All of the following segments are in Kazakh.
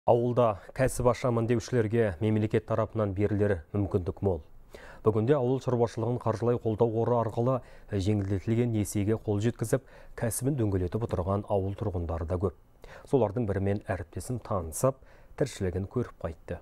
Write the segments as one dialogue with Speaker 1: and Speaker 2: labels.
Speaker 1: Ауылда кәсіп ашамын деушілерге мемлекет тарапынан берілер мүмкіндік мол. Бүгінде ауыл шаруашылығын қаржылай қолдау қоры арқылы жеңілдетілген несиеге қол жеткізіп, кәсібін дөңгелетіп отырған ауыл тұрғындары да көп. Солардың бірімен әріптесім танысып, тіршілігін көріп қайтты.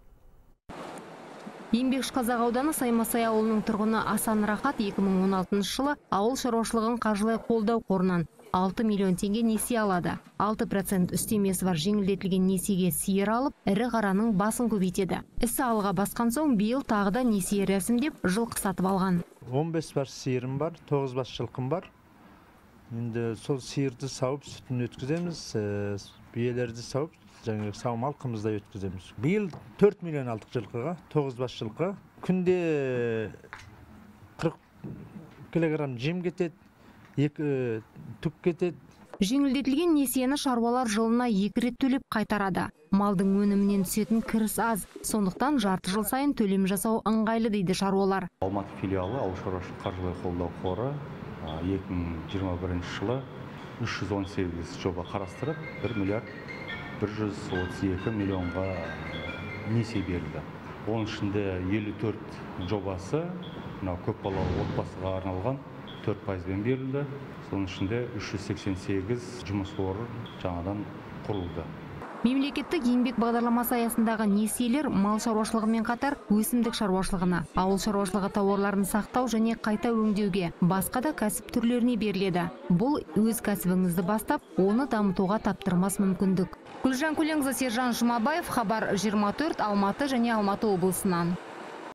Speaker 2: Еңбекшіқазақ ауданы Саймасай ауылының тұрғыны Асан Рахат 2016 жылы ауыл шаруашылығын қаржылай қолдау қорынан 6 миллион теңге несие алады. 6% үстемесі бар жеңілдетілген несиеге сиыр алып, ірі қараның басын көбейтеді. Ісі алға басқан соң биыл тағы да несие рәсімдеп жылқы сатып алған.
Speaker 3: 15 бас сиырым бар, 9 бас жылқым бар. Енді сол сиырды сауып, сүтін өткіземіз, биелерді сауып, жаңағы сауым алқымызда өткіземіз. Биыл 4 миллион алдық жылқыға, 9 бас жылқы. Күнде 40 килограмм жем кетеді, 2 түп кетеді.
Speaker 2: Жеңілдетілген несиені шаруалар жылына 2 рет төлеп қайтарады. Малдың өнімінен түсетін кіріс аз, сондықтан жарты жыл сайын төлем жасау ыңғайлы дейді шаруалар.
Speaker 4: Алматы филиалы ауыл шаруашылық қаржылай қолдау қоры 2021 жылы 318 жоба қарастырып, 1 миллиард 132 миллионға несие берілді. Оның ішінде 54 жобасы көпбалалы отбасыға арналған 4%-бен берілді. Соның ішінде 388 жұмыс орны жаңадан құрылды.
Speaker 2: Мемлекеттік еңбек бағдарламасы аясындағы несиелер мал шаруашылығымен қатар өсімдік шаруашылығына, ауыл шаруашылығы тауарларын сақтау және қайта өңдеуге, басқа да кәсіп түрлеріне беріледі. Бұл өз кәсібіңізді бастап, оны дамытуға таптырмас мүмкіндік. Гүлжан Көленқызы, Сержан Жұмабаев, Хабар 24, Алматы және Алматы облысынан.